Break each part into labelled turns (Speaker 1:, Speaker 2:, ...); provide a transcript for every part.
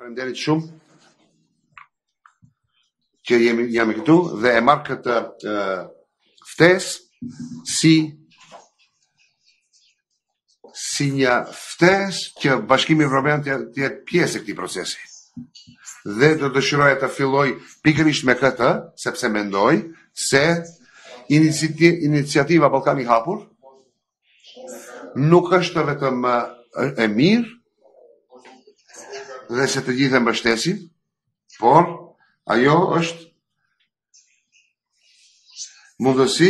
Speaker 1: Falenderit shumë që jam këtu dhe e marr këtë ftesë si një ftesë që Bashkimi Evropian të jetë pjesë e këtij procesi. Dhe do dëshiroja të filloj pikërisht me këtë, sepse mendoj se iniciativa Ballkani i Hapur nuk është vetëm e mirë dhe se të gjithë e mbështesin, por ajo është mundësi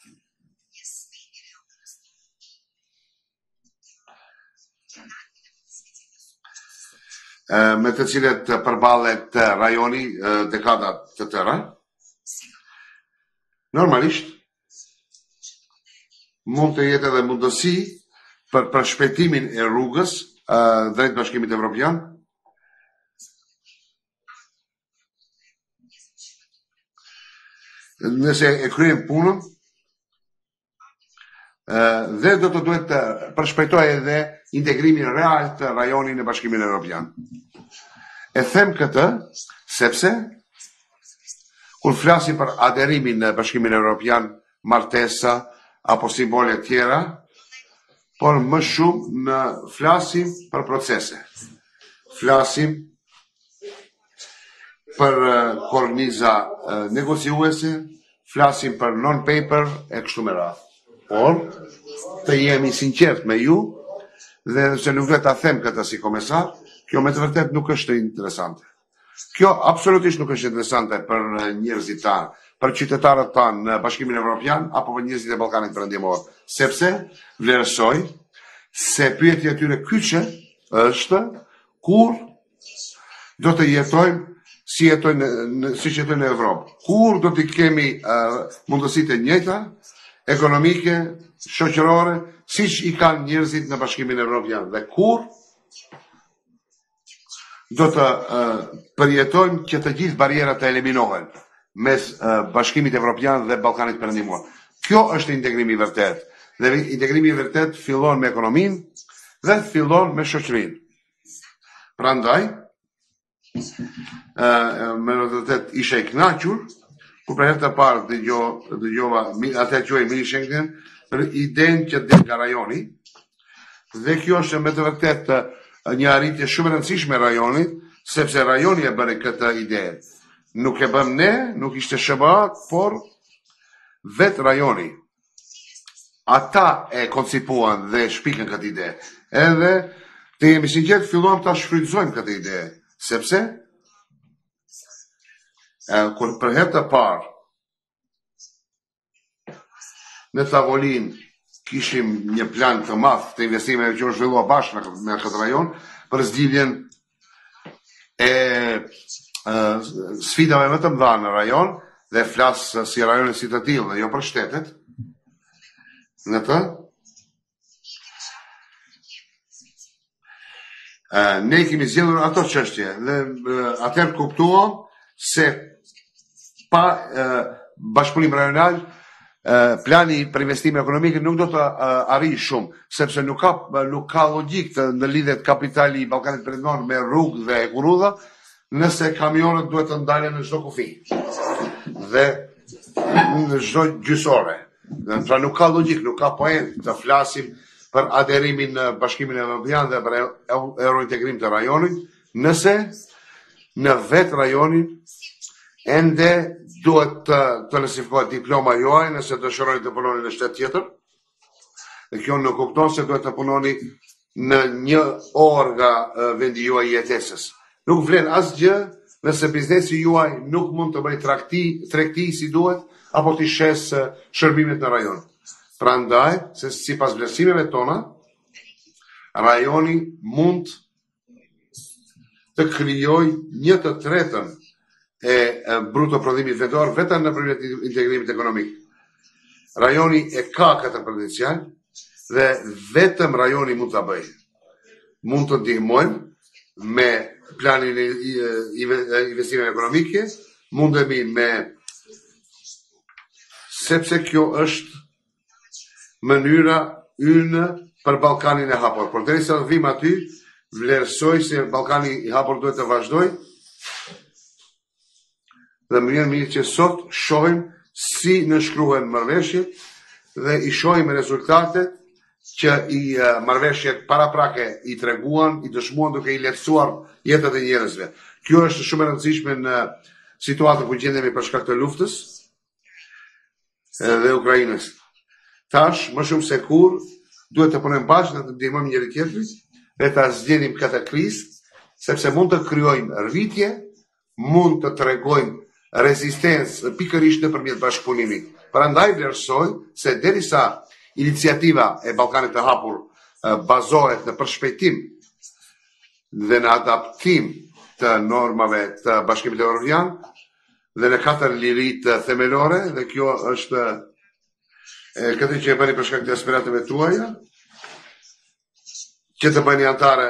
Speaker 1: me të cilët përballet rajoni dekada të tëra. Normalisht mund të jetë edhe mundësi për shpejtimin e rrugës drejt Bashkimit Evropian. Nëse e kryejm punën dhe do të duhet të përshpejtoj edhe integrimin real të rajonit në Bashkimin Evropian. E them këtë sepse kur flasim për aderimin në Bashkimin Evropian, martesa apo simbole tjera, por më shumë në flasim për procese. Flasim për korniza negociuese, flasim për non-paper e kështu me radhë. Por, të jemi sinqert me ju, dhe se nuk vetë ta them këtë si komesar, kjo me të vërtet nuk është interesante. Kjo absolutisht nuk është interesante për njerëzit tanë, për qytetarët tanë në Bashkimin Evropian, apo për njerëzit e Ballkanit Perëndimor, sepse vlerësoj se pyetja e tyre kyçe është kur do të jetojmë si jetojnë në Evropë. Kur do të kemi mundësitë e njëjta, ekonomike, shoqërore, siç i kanë njerëzit në Bashkimin Evropian. Dhe kur do të përjetojmë që të gjithë barierat të eliminohen mes Bashkimit Evropian dhe Ballkanit Perëndimor. Kjo është integrimi i vërtet. Dhe integrimi i vërtet fillon me ekonominë dhe fillon me shoqërinë. Prandaj, me në të tëtë ishe i knaqur, ku për herë të parë dëgjova atë quaj mini Schengen për idenë që del nga rajoni, dhe kjo është me të vërtet një arritje shumë e rëndësishme rajonit, sepse rajoni e bëri këtë ide. Nuk e bëm ne, nuk ishte SBA, por vetë rajoni. Ata e koncipuan dhe shpikën këtë ide. Edhe të jemi sinqert, filluam ta shfrytëzojmë këtë ide. Sepse, kur për herë të parë, në tavolin kishim një plan të madh të investimeve që u zhvillua bashkë me këtë rajon, për zgjidhjen e sfidave më të mëdha në rajon, dhe flas si rajonin si të tillë dhe jo për shtetet, në të, ne kemi zgjedhur ato çështje dhe atëherë kuptuam se pa bashkëpunim rajonal plani për investime ekonomike nuk do të arrijë shumë, sepse nuk ka logjikë në lidhje të kapitali i Ballkanit Perëndimor me rrugë dhe kurudha, nëse kamionët duhet të ndalen në çdo kufi dhe në çdo gjysore. Pra nuk ka logjikë, nuk ka point të flasim për aderimin në Bashkimin Evropian dhe për eurointegrim të rajonit, nëse në vetë rajonin ende duhet të klasifikohet diploma juaj nëse dëshironi të punoni në shtet tjetër. Dhe kjo nuk kupton se duhet të punoni në një orë nga vendi juaj i jetesës. Nuk vlen asgjë nëse biznesi juaj nuk mund të bëj tregti si duhet apo të shes shërbimet në rajon. Prandaj, se sipas vlerësimeve tona, rajoni mund të krijojë 1/3 e bruto prodhimit vendor vetëm nëpërmjet integrimit ekonomik. Rajoni e ka këtë potencial dhe vetëm rajoni mund ta bëjë. Mund të ndihmojmë me planin e investimeve ekonomike, mundemi me sepse kjo është mënyra ynë për Ballkanin e Hapur. Por derisa të vim aty, vlerësoj se Ballkani i hapur duhet të vazhdoj. Dhe më vjen mirë që sot shohim si nënshkruhen marrëveshjet dhe i shohim rezultatet që i marrëveshjet paraprake i treguan, i dëshmuan duke i lehtësuar jetët e njerëzve. Kjo është shumë e rëndësishme në situatën ku gjendemi për shkak të luftës dhe Ukrainës. Tash, më shumë se kur, duhet të punojmë bashkë dhe të ndihmojmë njëri tjetrin dhe ta zgjedhim këtë krizë, sepse mund të krijojmë rritje, mund të tregojmë rezistencë pikërisht nëpërmjet bashkëpunimit. Prandaj vlerësoj se derisa iniciativa e Ballkanit të hapur bazohet në përshpejtim dhe në adaptim të normave të Bashkimit Evropian dhe në 4 liritë themelore, dhe kjo është këtë që e bëni për shkak të aspiratëve tuaja, që të bëni antare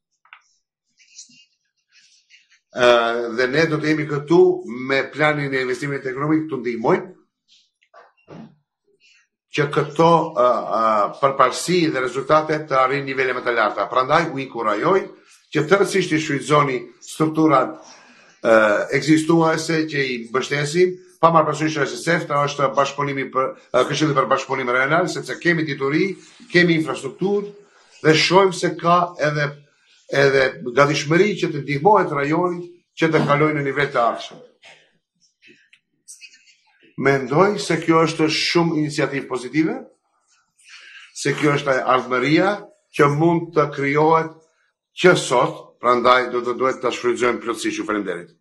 Speaker 1: dhe ne do të jemi këtu me planin e investimit ekonomik të ndihmojmë që këto përparësi dhe rezultate të arrijnë nivele më të larta. Prandaj u inkurajoj që tërësisht i shfrytëzoni strukturat ekzistuese që i mbështesin, pa marrë parasysh SSF, është bashkëpunimi Këshilli për Bashkëpunim Rajonal, sepse kemi dituri, kemi infrastrukturë dhe shohim se ka edhe gatishmëri që të ndihmohet rajonit që të kalojë në nivel të ardhshëm. Mendoj se kjo është shumë iniciativë pozitive, se kjo është ardhmëria që mund të krijohet që sot, prandaj duhet ta shfrytëzojmë plotësisht. Ju falenderoj.